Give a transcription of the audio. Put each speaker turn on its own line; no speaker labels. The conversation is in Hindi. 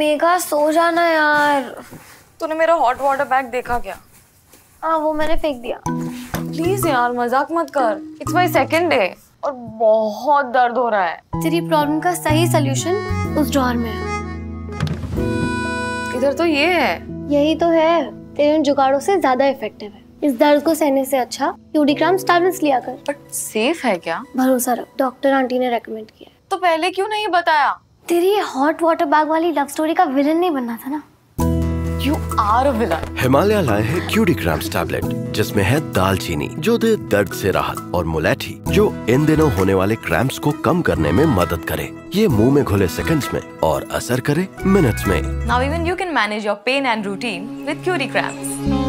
मेघा सो जाना यार।
तूने मेरा हॉट वाटर बैग देखा क्या?
हाँ वो मैंने फेंक दिया।
प्लीज यार मजाक मत कर। इट्स माय सेकंड डे और बहुत दर्द हो रहा है।
तेरी प्रॉब्लम का सही सोल्यूशन उस ड्रॉअर में है।
इधर तो ये है।
यही तो है, तेरे उन जुगाड़ों से ज्यादा इफेक्टिव है। इस दर्द को सहने से अच्छा क्यूडी क्रैम्स टैबलेट्स लिया कर।
बट सेफ है क्या?
भरोसा रख, डॉक्टर आंटी ने रेकमेंड किया है।
तो पहले क्यों नहीं बताया?
तेरी हॉट वाटर बैग वाली लव स्टोरी का विलन नहीं बनना था ना।
You are a villain.
Himalaya लाए है क्यूडी क्रैम्स टैबलेट, जिसमें है दालचीनी जो दे दर्द से राहत, और मुलैठी जो इन दिनों होने वाले क्रैम्प्स को कम करने में मदद करे। ये मुंह में घुले सेकंड्स में और असर करे मिनट्स में।
Now even you can manage your pain and routine with Curie Cramps.